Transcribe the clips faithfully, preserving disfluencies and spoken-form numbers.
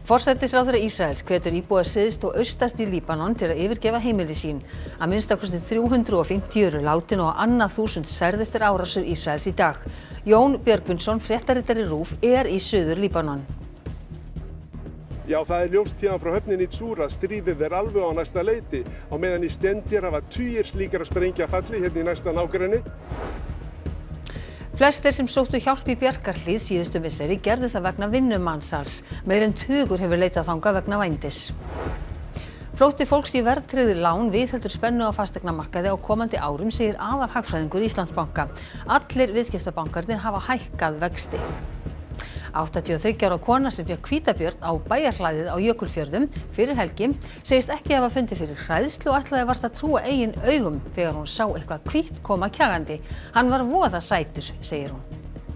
Forsætisráðherra Ísraels hvetur íbúa syðst og austast í Líbanon til að yfirgefa heimili sín. Að minnsta kosti þrjú hundruð og fimmtíu eru látin og á annað þúsund særð eftir árásir Ísraels í dag. Jón Björgvinsson, fréttaritari RÚV, er í suður Líbanon. Já, það er ljóst héðan frá höfninni í Tsúr að stríðið er alveg á næsta leyti. Á meðan í stend hér hafa tugir slíkra sprengja falli hérna í næsta nágrenni. Flestir sem sóttu hjálp í Bjarkarhlíð síðustu misseri gerðu það vegna vinnumansals. Meir en tugur hefur leitað þangað vegna vændis. Flótti fólks í verðtryggð lán viðheldur spennu á fasteignamarkaði á komandi árum, segir aðalhagfræðingur Íslandsbanka. Allir viðskiptabankarnir hafa hækkað vexti. áttatíu og þriggja ára kona sem fékk hvítabjörn á bæjarhlaðið á Jökulfjörðum fyrir helgi segist ekki hafa fundið fyrir hræðslu og ætlaði vart að trúa eigin augum þegar hún sá eitthvað hvítt koma kjagandi. Hann var voða sætur, segir hún.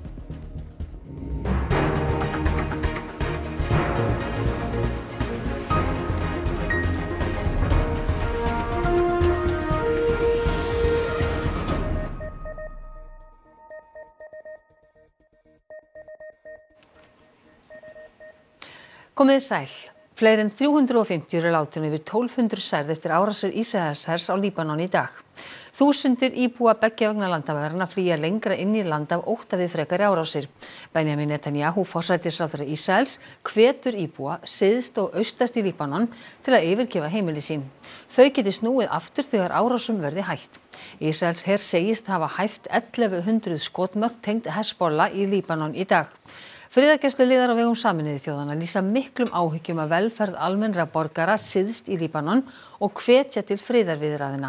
Komið sæl. Fleiri en þrjú hundruð og fimmtíu eru látin og yfir tólf hundruð særð eftir árásir Ísraelshers á Líbanon í dag. Þúsundir íbúa beggja vegna landamæranna flýja lengra inn í land af ótta við frekari árásir. Benjamin Netanyahu, forsætisráðherra Ísraels, hvetur íbúa syðst og austast í Líbanon til að yfirgefa heimili sín. Þau geti snúið aftur þegar árásum verði hætt. Ísraels her segist hafa hæft ellefu hundruð skotmörk tengd Hezbollah í Líbanon í dag. Friðargæsluliðar á vegum Sameinuðu þjóðanna lýsa miklum áhyggjum af velferð almennra borgara syðst í Líbanon og hvetja til friðarviðræðna.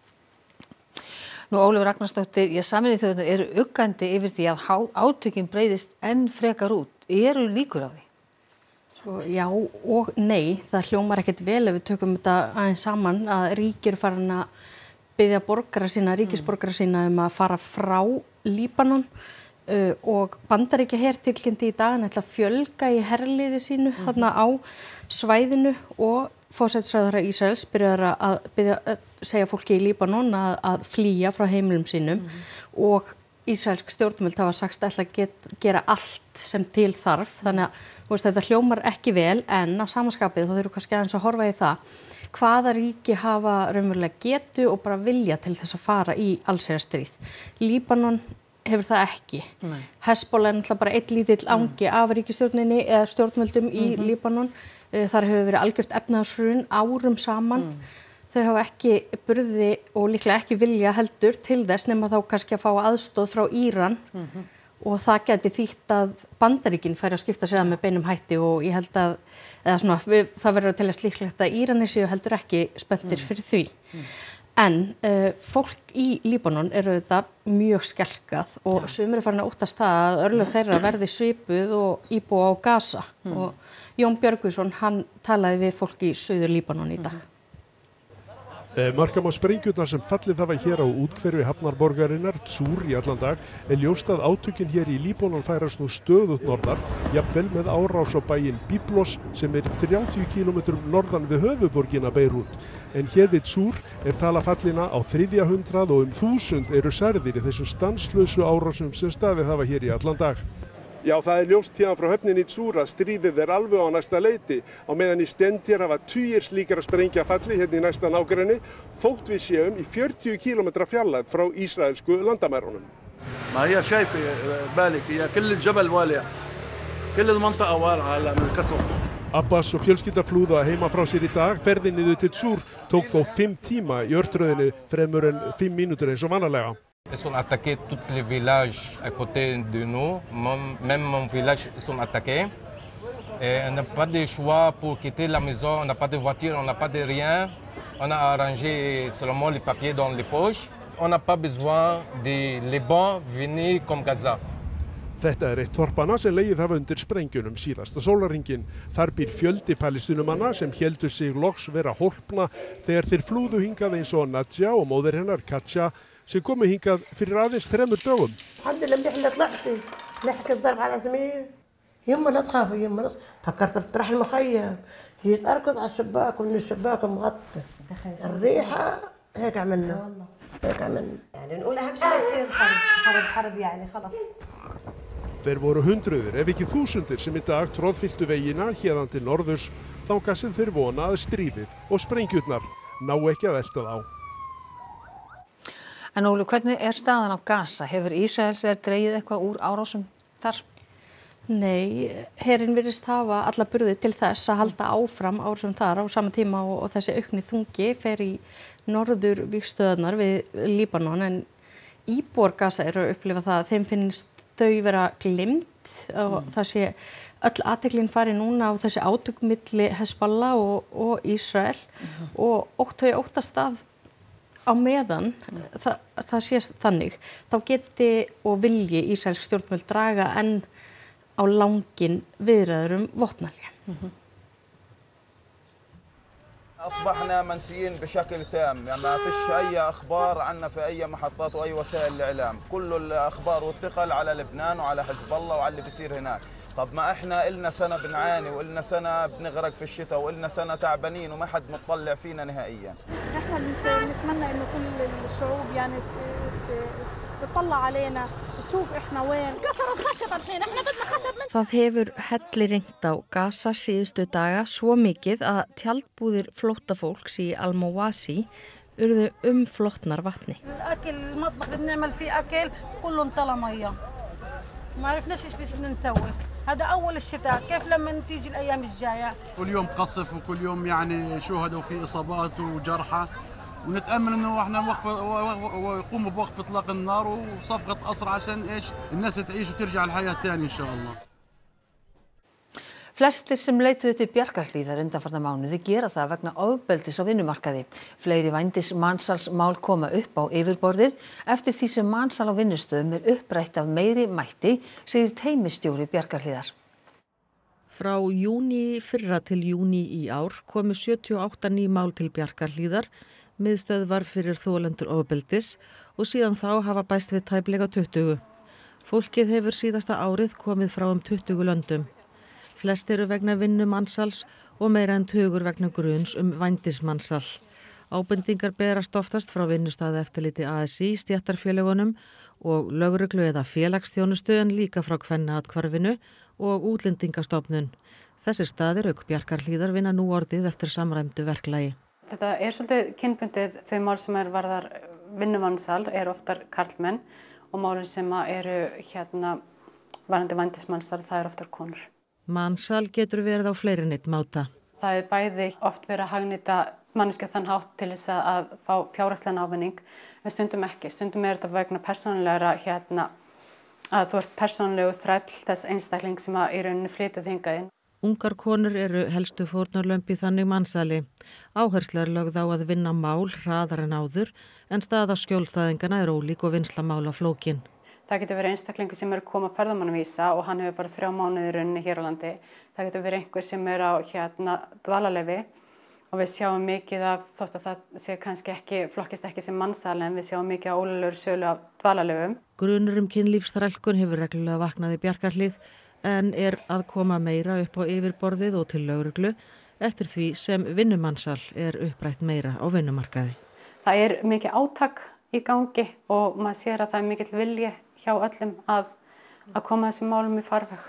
Nú, Ólöf Ragnarsdóttir, ég Sameinuðu þjóðirnar eru uggandi yfir því að átökin breiðist enn frekar út. Eru líkur á því? Sko, já og nei. Það hljómar ekkert vel ef við tökum þetta aðeins saman að ríkir farin að biðja borgara sína, ríkisborgara sína um að fara frá Líbanon. Uh, og Bandaríkja her tilkynnti í dag að ætla að fjölga í herliði sínu mm. þarna á svæðinu og forsætisráðherra Ísraels byrjar að, byrja, að segja fólki í Líbanon að, að flýja frá heimilum sínum mm. og ísraelsk stjórnvöld hafa sagst að ætla að get, gera allt sem til þarf þannig að veist, þetta hljómar ekki vel en á samaskapið þá þurfum kannski aðeins að horfa í það hvaða ríki hafa raunverulega getu og bara vilja til þess að fara í allsherjarstríð. Líbanon hefur það ekki. Nei. Hezbollah er náttúrulega bara einn lítill angi af ríkisstjórninni eða stjórnvöldum í mm-hmm. Líbanon. Þar hefur verið algjört efnahagshrun árum saman. Mm. Þau hafa ekki burði og líklega ekki vilja heldur til þess nema þá kannski að fá aðstoð frá Íran mm-hmm. og það geti þýtt að Bandaríkin færi að skipta sér að með beinum hætti og ég held að eða svona, við, það verður til að líklegt að Íranir séu heldur ekki spenntir mm. fyrir því. Mm. En uh, fólk í Líbanon eru þetta mjög skelkað og sumir er farin að óttast það að örlög þeirra verði svipuð og íbúa á Gaza. Mm. Og Jón Björgvinsson, hann talaði við fólk í suður Líbanon í dag. Mm. Markam á sprengjurnar sem fallið hafa hér á úthverfi hafnarborgarinnar Tsúr í allan dag er ljóst að átökin hér í Líbanon færast nú stöðugt norðar, jafnvel með árás á bæinn Byblos sem er þrjátíu kílómetrum norðan við höfuðborgina Beirút. En hér við Tsúr er tala fallina á þriðja hundrað og um þúsund eru særðir í þessum stanslausu árásum sem staðið hafa hér í allan dag. Já, það er ljóst héðan frá höfninni í Tsúr að stríðið er alveg á næsta leyti. Á meðan í stend hér hafa tugir slíkra sprengja falli hérna í næsta nágrenni, þótt við séum í fjörutíu kílómetra fjarlægð frá ísraelsku landamærunum. ما هي شايفة بالك هي كل الجبل والع كل المنطقة والعة هلا من الكسر. Abbas og fjölskylda flúðu heima frá sér í dag. Ferðin niður til Tsúr tók þó fimm tíma í örtröðinni fremur en fimm mínútur eins og vanalega. Ils ont attaqué tous les villages à côté de nous, même mon village, ils sont attaqués. Et on n'a pas de choix pour quitter la maison, on n'a pas de voiture, on n'a pas de rien. On a arrangé seulement les papiers dans les poches. On n'a pas besoin de Liban venir comme Gaza. Þetta er eitt þorpanna sem legið hafa undir sprengjunum síðasta sólarhringinn. Þar býr fjöldi palestínumanna sem héldu sig loks vera hólpna þegar þeir flúðu hingað eins og Nadja og móðir hennar Katja sem komu hingað fyrir aðeins þremur dögum. الحمد لله منيح اللي طلعتي لحق الضرب على سمير يما لا تخافي يما لا فكرت بطرح المخيم جيت اركض على الشباك ومن الشباك مغطى الريحه هيك عملنا هيك عملنا يعني نقول اهم شيء يصير حرب حرب حرب يعني خلص Þeir voru hundruðir ef ekki þúsundir sem í dag troðfylltu vegina héðan til norðurs þangað sem þeir vona að stríðið og sprengjurnar ná ekki að velta þá. En Óli, hvernig er staðan á Gaza? Hefur Ísraels er dregið eitthvað úr árásum þar? Nei, herinn virðist hafa alla burði til þess að halda áfram árásum þar á sama tíma og, og þessi aukni þungi fer í norður vígstöðunar við Líbanon, en íbúar Gaza eru að upplifa það að þeim finnst þau vera gleymd og mm. það sé öll athyglin fari núna á þessi átök milli Hezbollah og, og Ísrael mm. og, og þau óttast að á meðan mm. það, það sé þannig, þá geti og vilji Ísraelsk stjórnvöld draga enn á langin viðræður um vopnahlé. Mm-hmm. أصبحنا منسيين بشكل تام، يعني ما فيش أي أخبار عنا في أي محطات وأي وسائل الإعلام، كل الأخبار والثقل على لبنان وعلى حزب الله وعلى اللي بيصير هناك. طب ما إحنا إلنا سنة بنعاني وإلنا سنة بنغرق في الشتاء وإلنا سنة تعبانين وما حد مطلع فينا نهائيا. إحنا بنتمنى إنه كل الشعوب يعني تطلع علينا تشوف إحنا وين. كسر الخشب الحين، إحنا بدنا خشب من. Það hefur hellirignt á Gaza síðustu daga svo mikið að tjaldbúðir flóttafólks í Al-Mawasi urðu umflotnar vatni. الأكل المطبخ اللي بنعمل فيه أكل كله انطلع مية. ما عرفناش إيش بدنا نسوي. هذا أول الشتاء، كيف لما تيجي الأيام الجاية؟ كل يوم قصف وكل يوم يعني شهداء وفي إصابات وجرحى. ونتأمل إنه إحنا وقف ويقوموا بوقف إطلاق النار وصفقة أسرع عشان إيش الناس تعيش وترجع الحياة تاني إن شاء الله. Flestir sem leituðu til Bjarkarhlíðar undanfarna mánuði gera það vegna ofbeldis á vinnumarkaði. Fleiri vændis mansalsmál koma upp á yfirborðið eftir því sem mansal á vinnustöðum er upprætt af meiri mætti, segir teymistjóri Bjarkarhlíðar. Frá júní fyrra til júní í ár komu sjötíu og átta ný mál til Bjarkarhlíðar, miðstöðvar fyrir þolendur ofbeldis og síðan þá hafa bæst við tæplega tuttugu. Fólkið hefur síðasta árið komið frá um tuttugu löndum. Flest eru vegna vinnumansals og meira en tugur vegna gruns um vændismansal. Ábendingar berast oftast frá vinnustaða eftirliti A S í, stéttarfélögunum og lögreglu eða félagsþjónustu en líka frá Kvennaathvarfinu og Útlendingastofnun. Þessir staðir auk Bjarkarhlíðar vinna nú orðið eftir samræmdu verklagi. Þetta er svolítið kynbundið, þau mál sem er varðar vinnumansal er oftar karlmenn og málin sem eru hérna varðandi vændismansal, það er oftar konur. Mansal getur verið á fleiri en einn máta. Það er bæði oft verið að hagnýta manneskja þann hátt til þess að fá fjárhagslegan ávinning, en stundum ekki. Stundum er þetta vegna persónulegra hérna að þú ert persónulegu þræll þess einstakling sem að í rauninni flytja hingað inn. Ungar konur eru helstu fórnarlömb í þannig mansali. Áhersla er lögð á að vinna mál hraðar en áður, en staða skjólstæðingana er ólík og vinnsla mála flókin. Það getur verið einstaklingur sem er að koma ferðamannavísa og hann hefur bara þrjá mánuði í rauninni hér á landi. Það getur verið einhver sem er á hérna dvalarleyfi og við sjáum mikið af, þótt að það sé kannski ekki, flokkist ekki sem mansal, en við sjáum mikið af ólöglegri sölu af dvalarleyfum. Grunur um kynlífsþrælkun hefur reglulega vaknað í Bjarkarhlíð en er að koma meira upp á yfirborðið og til lögreglu eftir því sem vinnumansal er upprætt meira á vinnumarkaði. Það er mikið átak í gangi og maður sér að það er mikill vilji hjá öllum að, að koma þessum málum í farveg.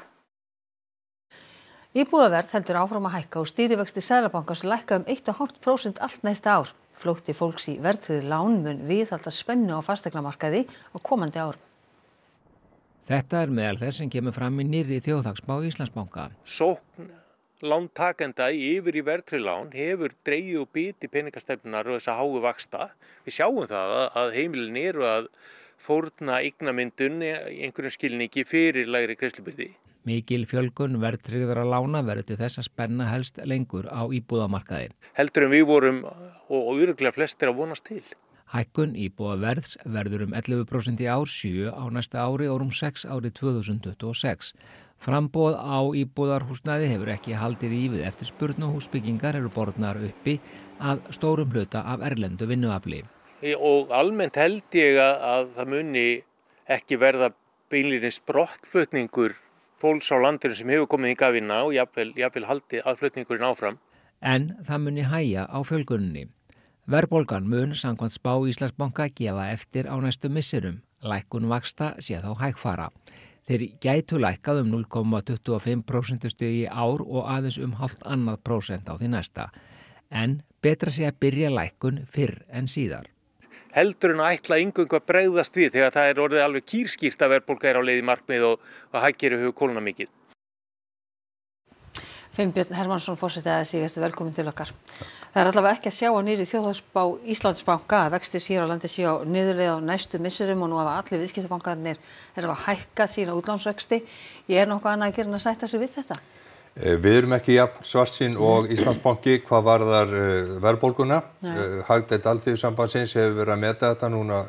Íbúðaverð heldur áfram að hækka og stýrivextir Seðlabankans lækka um eitt komma fimm prósent allt næsta ár. Flótti fólks í verðtryggð lán mun viðhalda spennu á fasteignamarkaði á komandi árum. Þetta er meðal þess sem kemur fram í nýrri þjóðhagsspá Íslandsbanka. Sókn lántakenda yfir í verðtryggð lán hefur dregið og biti peningastefnunar og þess að háu vaxta. Við sjáum það að heimilin eru að fórna eignamyndun í einhverjum skilningi fyrir lægri greiðslubyrði. Mikil fjölgun verðtryggðra lána verður til þess að spenna helst lengur á íbúðamarkaði. Heldur en við vorum og örugglega flestir að vonast til. Hækkun íbúðaverðs verður um ellefu prósent í ár, sjö á næsta ári og um sex árið tvö þúsund tuttugu og sex. Framboð á íbúðarhúsnæði hefur ekki haldið í við eftirspurn og húsbyggingar eru borðnar uppi að stórum hluta af erlendu vinnuafli. Og almennt held ég að það muni ekki verða beinlínis brottflutningur fólks á landinu sem hefur komið hingað að vinna og jafnvel, jafnvel haldið aðflutningurinn áfram. En það muni hægja á fjölguninni. Verðbólgan mun samkvæmt spá Íslandsbanka gefa eftir á næstu misserum. Lækkun vaxta sé þá hægfara. Þeir gætu lækkað um núll komma tuttugu og fimm prósentustig í ár og aðeins um hálft annað prósent á því næsta. En betra sé að byrja lækkun fyrr en síðar. Heldur en að ætla eingöngu að bregðast við þegar það er orðið alveg kýrskýrt að verðbólga er á leið í markmið og að hagkerfið hefur kólnað mikið. Finnbjörn Hermannsson, forseti A S í, vertu velkomin til okkar. Það er allavega ekki að sjá á nýrri þjóðhagsspá Íslandsbanka að vextir hér á landi séu á niðurleið á næstu misserum og nú hafa allir viðskiptabankarnir þeir hafa hækkað sína útlánsvexti. Ég er nokkuð annað að gera en að sætta sig við þetta? Við erum ekki jafn svartsýn og Íslandsbanki hvað varðar verðbólguna. Hagdeild Alþýðusambandsins hefur verið að meta þetta núna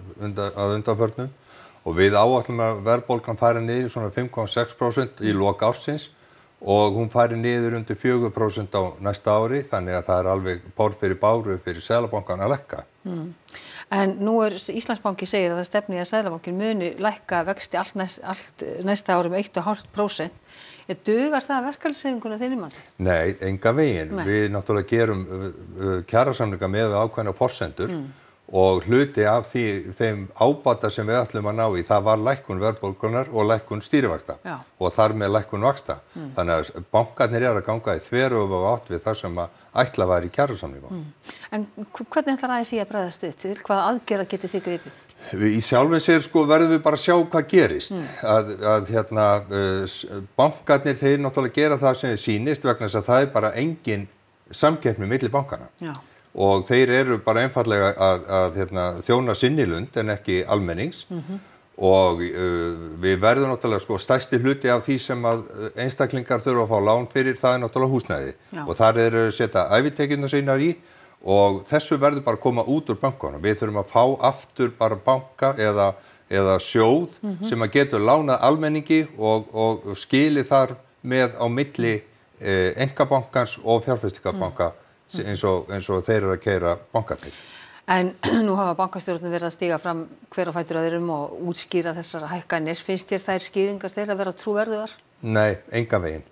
að undanförnum og við áætlum að verðbólgan fari niður í svona fimm komma sex prósent í lok ársins og hún fari niður undir fjögur prósent á næsta ári, þannig að það er alveg bár fyrir báru fyrir Seðlabankann að lækka. Mm. En nú er Íslandsbanki segir að það stefni að Seðlabankinn muni lækka vexti allt, næst, allt næsta ári með eitt komma fimm prósent. Ég dugar það verkalýðshreyfinguna þinni mati? Nei, enga veginn. Nei. Við náttúrulega gerum uh, kjarasamninga með ákveðna forsendur mm. og hluti af því, þeim ábata sem við ætlum að ná í, það var lækkun verðbólgunar og lækkun stýrivaxta Já. og þar með lækkun vaxta. Mm. Þannig að bankarnir eru að ganga í þveröfuga átt við það sem að ætla var í kjarasamningum. Mm. En hvernig ætlar A S í að bregðast við? Til hvaða aðgerða getið þið gripið? Í sjálfum sér sko verðum við bara að sjá hvað gerist. Mm. Að, að hérna, uh, bankarnir þeir náttúrulega gera það sem þið sýnist vegna þess að það er bara engin samkeppni milli bankana. Já. Og þeir eru bara einfallega að, að hérna, þjóna sinnilund en ekki almennings. Mm-hmm. Og uh, við verðum náttúrulega sko stærsti hluti af því sem að einstaklingar þurfa að fá lán fyrir, það er náttúrulega húsnæði. Já. Og þar eru að setja ævitekjurnar sínar í og þessu verður bara að koma út úr bankanum. Við þurfum að fá aftur bara banka eða, eða sjóð mm-hmm. sem að getur lánað almenningi og, og skili þar með á milli eh, einkabankans og fjárfestingarbanka mm. eins, og, eins og þeir eru að keyra bankarnir. En nú hafa bankastjórnir verið að stíga fram hver á fætur öðrum og útskýra þessar hækkanir. Finnst þér þær skýringar þeirra að vera trúverðugar? Nei, engan veginn.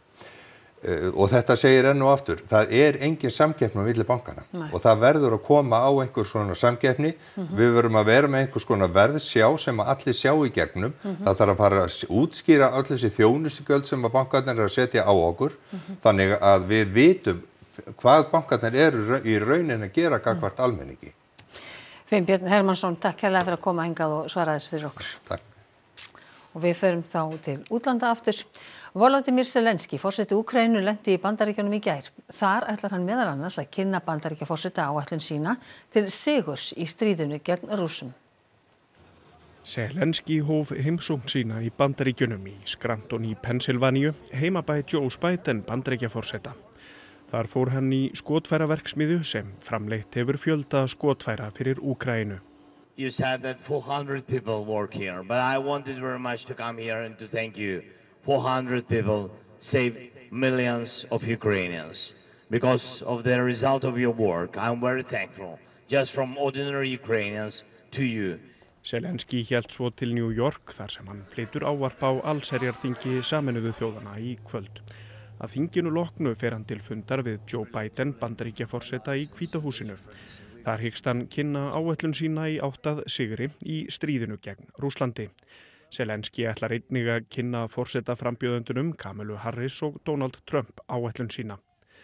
Uh, og þetta segir enn og aftur, það er engin samkeppni á milli bankana. Nei. Og það verður að koma á einhvers svona samkeppni. Mm-hmm. Við verðum að vera með einhvers konar verðsjá sem að allir sjá í gegnum. Mm-hmm. Það þarf að fara að útskýra öll þessi þjónustugjöld sem að bankarnir eru að setja á okkur. Mm-hmm. Þannig að við vitum hvað bankarnir eru í raunin að gera gagnvart mm. almenningi. Finnbjörn Hermannsson, takk hérlega fyrir að koma hingað og svara þessu fyrir okkur. Takk. Og við förum þá til útlanda aftur. Volodymyr Zelenský, forseti Úkraínu, lenti í Bandaríkjunum í gær. Þar ætlar hann meðal annars að kynna Bandaríkjaforseta áætlun sína til sigurs í stríðinu gegn Rússum. Zelenský hóf heimsókn sína í Bandaríkjunum í Scranton í Pennsylvaníu, heimabæ Joe Biden Bandaríkjaforseta. Þar fór hann í skotfæraverksmiðju sem framleitt hefur fjölda skotfæra fyrir Úkraínu. You said that four hundred people work here, but I wanted very much to come here and to thank you. four hundred people saved millions of Ukrainians. Because of the result of your work, I'm very thankful, just from ordinary Ukrainians to you. Zelenský hélt svo til New York þar sem hann flytur ávarp á allsherjarþingi Sameinuðu þjóðanna í kvöld. Að þinginu loknu fer hann til fundar við Joe Biden Bandaríkjaforseta í Hvíta húsinu. Þar hyggst hann kynna áætlun sína í átt að sigri í stríðinu gegn Rússlandi. Zelenský ætlar einnig að kynna forseta frambjóðendunum Kamilu Harris og Donald Trump áætlun sína.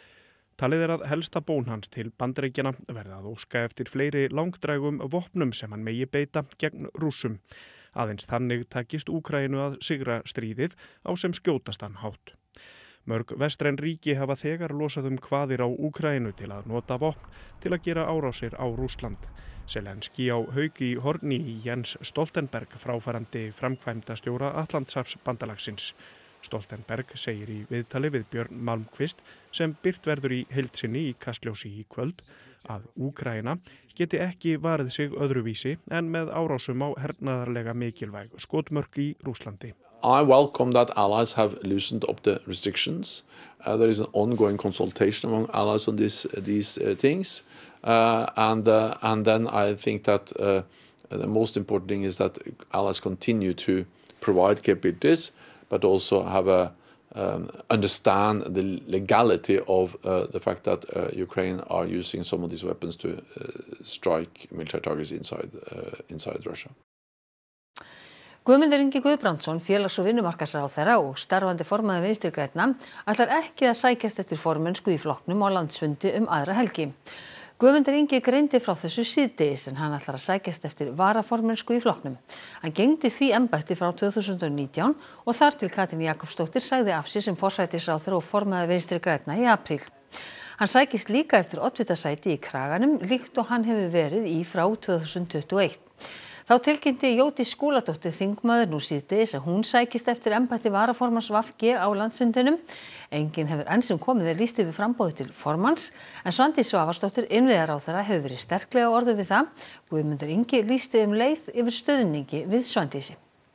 Talið er að helsta bón hans til Bandaríkjanna verða að óska eftir fleiri langdrægum vopnum sem hann megi beita gegn Rússum. Aðeins þannig takist Úkraínu að sigra stríðið á sem skjótastan hátt. Mörg vestræn ríki hafa þegar losað um kvaðir á Úkraínu til að nota vopn til að gera árásir á Rússland. Zelenský á hauk í horni í Jens Stoltenberg, fráfarandi framkvæmdastjóra Atlantshafsbandalagsins. Stoltenberg segir í viðtali við Björn Malmquist sem birt verður í heild sinni í Kastljósi í kvöld að Úkraína geti ekki varið sig öðruvísi en með árásum á hernaðarlega mikilvæg skotmörk í Rússlandi. I welcome that allies have loosened up the restrictions. Uh, there is an ongoing consultation among allies on this, uh, these uh, things. Uh, and, uh, and then I think that uh, the most important thing is that allies continue to provide capabilities, but also have a um, understand the legality of uh, the fact that uh, Ukraine are using some of these weapons to uh, strike military targets inside, uh, inside Russia. Guðmundur Ingi Guðbrandsson, félags- og vinnumarkaðsráðherra og starfandi formaður Vinstri grænna, ætlar ekki að sækjast eftir formennsku í flokknum á landsfundi um aðra helgi. Guðmundur Ingi greindi frá þessu síðdegis en hann ætlar að sækjast eftir varaformennsku í flokknum. Hann gegndi því embætti frá tvö þúsund og nítján og þar til Katrín Jakobsdóttir sagði af sér sem forsætisráðherra og formaður Vinstri grænna í apríl. Hann sækist líka eftir oddvitasæti í Kraganum líkt og hann hefur verið í frá tvö þúsund tuttugu og eitt. Þá tilkynnti Jódís Skúladóttir þingmaður nú síðdegis að hún sækist eftir embætti varaformanns V G á landsfundinum. Enginn hefur enn sem komið er lýst yfir framboði til formanns en Svandís Svavarsdóttir innviðaráðherra hefur verið sterklega orðuð við það. Guðmundur Ingi lýsti um leið yfir stuðningi við Svandísi.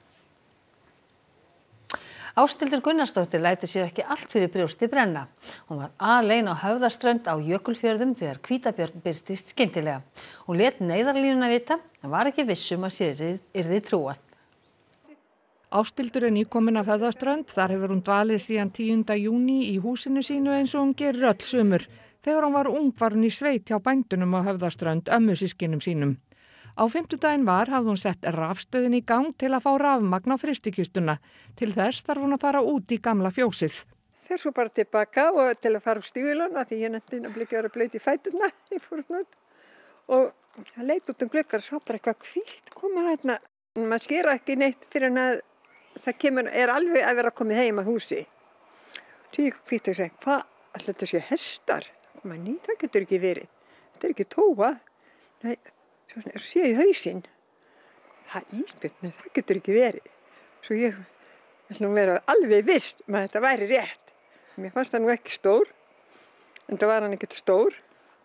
Ásthildur Gunnarsdóttir lætur sér ekki allt fyrir brjósti brenna. Hún var alein á Höfðaströnd á Jökulfjörðum þegar hvítabjörn birtist skyndilega. Hún lét neyðarlínuna vita en var ekki viss um að sér yrði trúað. Ásthildur er nýkomin af Höfðaströnd, þar hefur hún dvalið síðan tíunda júní í húsinu sínu eins og hún gerir öll sumur. Þegar hún var ung var hún í sveit hjá bændunum á Höfðaströnd, ömmusyskinum sínum. Á fimmtudaginn var hafði hún sett rafstöðin í gang til að fá rafmagn á frystikistuna. Til þess þarf hún að fara út í gamla fjósið. Fer svo bara tilbaka og til að fara á stígvélana því ég nefndi að blikja að vera blöyt í fæturna í fórstnút. Og það leit út um glukkar og sá bara eitthvað hvítt koma hérna. Maður skera ekki neitt fyrir en að það kemur, er alveg að vera komið heim að húsi. Svo ég hvítt og segi, hvað, alltaf þetta sé hestar? Maður ný, það getur ekki verið. Þetta er ekki tóa. Nei. Svo sé ég hausinn. Það ísbjörn, það getur ekki verið. Svo ég ætla að vera alveg viss að þetta væri rétt. Mér fannst það nú ekki stór, en það var hann ekkert stór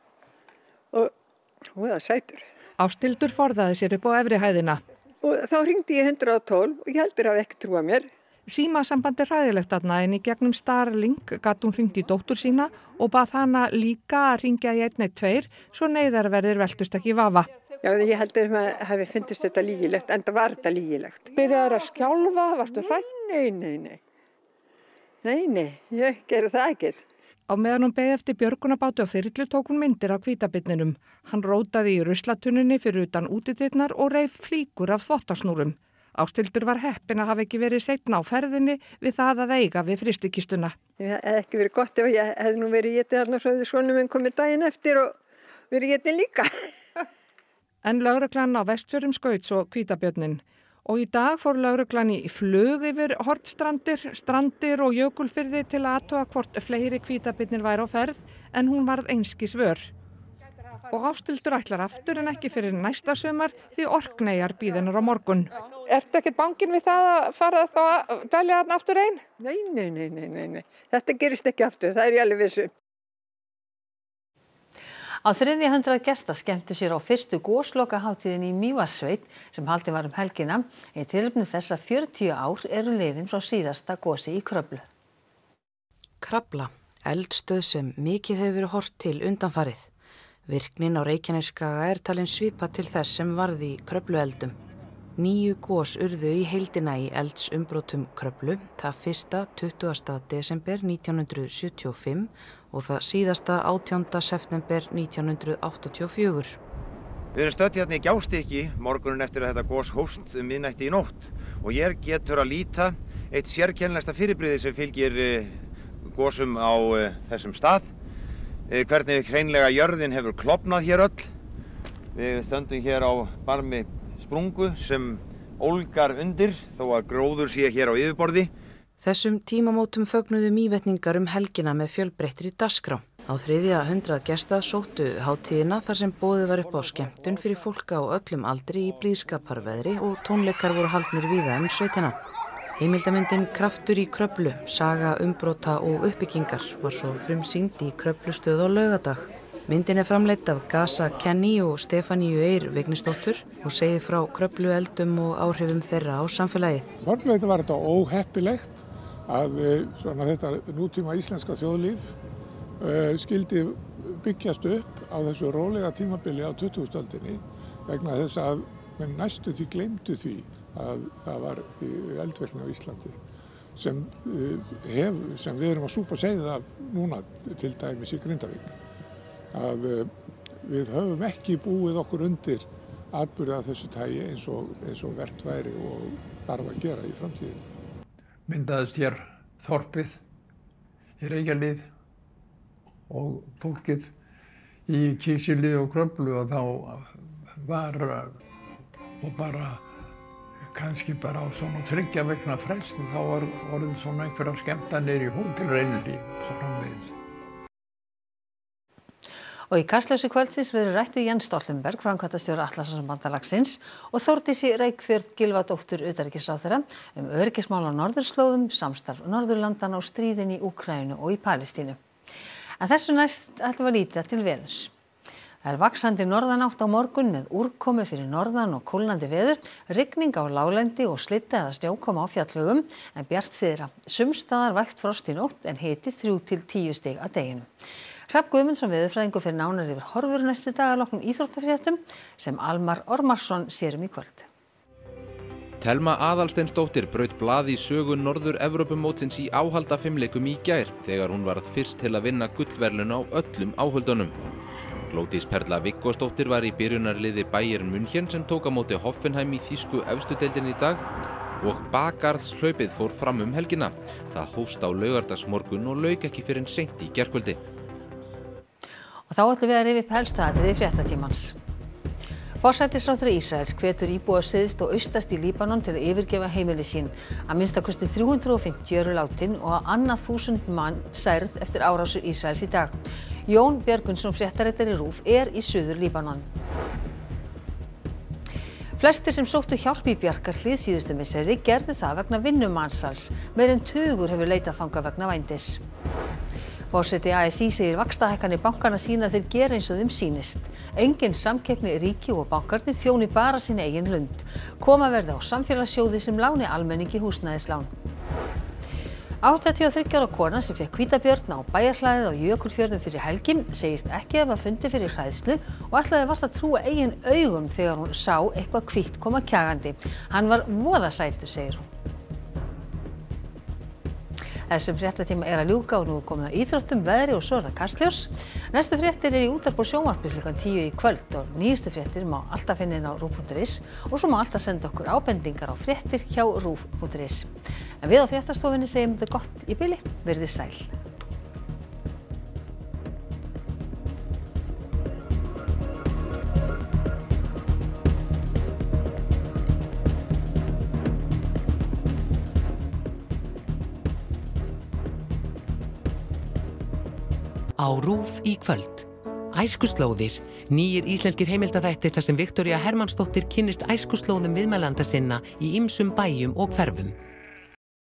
og hún var sætur. Ásthildur forðaði sér upp á efri hæðina. Og þá hringdi ég hundrað og tólf og ég heldur að ekki trúa mér. Símasamband er hræðilegt þarna en í gegnum Starlink gat hún hringt í dóttur sína og bað hana líka að hringja í einn eitt tvö svo neyðarverðir veltust ekki í vafa. Já, ég heldur að það hefði fundist þetta lygilegt, en það var þetta lygilegt. Byrjaði að skjálfa, varstu hrædd? Nei, nei, nei. Nei, nei, ég gerði það ekkert. Á meðan hún beið eftir björgunarbáti á þyrlu tók hún myndir af hvítabirninum. Hann rótaði í ruslatununni fyrir utan útidyrnar og reif flíkur af þvottasnúrum. Ásthildur var heppin að hafa ekki verið seinna á ferðinni við það að eiga við frystikistuna. Það hefði ekki verið gott ef ég hefði nú verið getið þarna svo þau svonum minn komið daginn eftir og verið getið líka. En lögreglan á Vestfjörðum skaut svo hvítabjörnin. Og í dag fór lögreglan í flug yfir Hornstrandir, Strandir og Jökulfirði til að athuga hvort fleiri hvítabirnir væri á ferð en hún varð einskis vör. Og Ásthildur ætlar aftur en ekki fyrir næsta sumar því Orkneyjar bíða hennar á morgun. Ertu ekkert bangin við það að fara þá að dælja þarna aftur einn? Nei, nei, nei, nei, nei, nei. Þetta gerist ekki aftur, það er ég alveg vissu. Á þriðja hundrað gesta skemmtu sér á fyrstu goslokahátíðinni í Mývatnssveit sem haldin var um helgina í tilefni þess að fjörutíu ár eru liðin frá síðasta gosi í Kröflu. Krafla, eldstöð sem mikið hefur verið horft til undanfarið. Virknin á Reykjanesskaga er talin svipa til þess sem varði í Kröflueldum. Níu gos urðu í heildina í eldsumbrotum Kröflu, það fyrsta tuttugasta desember nítján hundruð sjötíu og fimm og það síðasta átjánda september nítján hundruð áttatíu og fjögur. Við erum stödd hérna í Gjástykki morgunin eftir að þetta gos hófst um miðnætti í nótt og hér getur að líta eitt sérkennilegasta fyrirbrigði sem fylgir gosum á þessum stað. Hvernig hreinlega jörðin hefur klofnað hér öll. Við stöndum hér á barmi sprungu sem ólgar undir þó að gróður sé hér á yfirborði. Þessum tímamótum fögnuðu Mývetningar um helgina með fjölbreyttri dagskrá. Á þriðja hundrað gesta sóttu hátíðina þar sem boðið var upp á skemmtun fyrir fólk á öllum aldri í blíðskaparveðri og tónleikar voru haldnir víða um sveitina. Heimildamyndin Kraftur í Kröflu, saga umbrota og uppbyggingar var svo frumsýnd í Kröflustöð á laugardag. Myndin er framleidd af Gaza Kenny og Stefaníu Eir Vignisdóttur og segir frá Kröflueldum og áhrifum þeirra á samfélagið. Mörguleyti var þetta óheppilegt að svona, þetta nútíma íslenska þjóðlíf uh, skildi byggjast upp á þessu rólega tímabili á tuttugustu öldinni vegna þess að menn næstu því gleymdu því að það var eldvirkni á Íslandi sem, uh, hef, sem við erum að súpa seiðið af núna til dæmis í Grindavík. Að uh, við höfum ekki búið okkur undir atburði af þessu tagi eins og, eins og vert væri og þarf að gera í framtíðinni. Myndaðist hér þorpið í Reykjahlíð og fólkið í Kísili og Kröflu og þá var og bara kannski bara á svona þriggja vegna frest þá var orðið svona einhverja skemmtanir í hótelreinli og svo framvegis. Og í Kastljósi kvöldsins verður rætt við Jens Stoltenberg, framkvæmdastjóra Atlantshafsbandalagsins og Þórdísi Reykfjörð Gylfadóttur utanríkisráðherra um öryggismál á norðurslóðum, samstarf Norðurlandanna og stríðin í Úkraínu og í Palestínu. En þessu næst ætlum við að líta til veðurs. Það er vaxandi norðanátt á morgun með úrkomu fyrir norðan og kólnandi veður, rigning á láglendi og slitta eða snjókoma á fjallvegum en bjartsyðra. Sums staðar vægt frost í nótt en hiti þrjú til tíu stig að deginum. Hrafn Guðmundsson veðurfræðingur fyrir nánar yfir horfur næstu daga að loknum íþróttafréttum sem Almar Ormarsson sér um í kvöld. Telma Aðalsteinsdóttir braut blað í sögu Norður-Evrópumótsins í áhaldafimleikum í gær þegar hún varð fyrst til að vinna gullverðlaun á öllum áhöldunum. Glódís Perla Viggósdóttir var í byrjunarliði Bayern München sem tók á móti Hoffenheim í þýsku efstu deildinni í dag og bakgarðshlaupið fór fram um helgina. Það hófst á laugardagsmorgun og lauk ekki fyrr en seint í gærkvöldi. Og þá ætlum við að rifja upp helstu atriði fréttatímans. Forsætisráðherra Ísraels hvetur íbúa syðst og austast í Líbanon til að yfirgefa heimili sín. Að minnsta kosti þrjú hundruð og fimmtíu eru látin og að annað þúsund mann særð eftir árásir Ísraels í dag. Jón Björgvinsson fréttaritari RÚV er í suður Líbanon. Flestir sem sóttu hjálp í Bjarkarhlíð síðustu misseri gerðu það vegna vinnumansals. Meir en tugur hefur leitað þangað vegna vændis. Forseti A S í segir vaxtahækkanir bankana sína þeir gera eins og þeim sýnist. Engin samkeppni ríki og bankarnir þjóni bara sín eigin lund. Koma verði á samfélagssjóði sem láni almenningi húsnæðislán. áttatíu og þriggja ára kona sem fékk hvítabjörn á bæjarhlaðið á Jökulfjörðum fyrir helgi segist ekki hafa fundið fyrir hræðslu og ætlaði vart að trúa eigin augum þegar hún sá eitthvað hvítt koma kjagandi. Hann var voða sætur, segir hún. Þessum fréttatíma er að ljúka og nú er komið að íþróttum, veðri og svo er það Kastljós. Næstu fréttir er í útvarpi og sjónvarpi klukkan tíu í kvöld og nýjustu fréttir má alltaf finna inn á rúv punktur is og svo má alltaf senda okkur ábendingar á fréttir hjá rúv punktur is. En við á fréttastofunni segjum þetta gott í bili, verið sæl. Á RÚV í kvöld. Æskuslóðir, nýir íslenskir heimildaþættir þar sem Viktoría Hermannsdóttir kynnist æskuslóðum viðmælanda sinna í ýmsum bæjum og hverfum.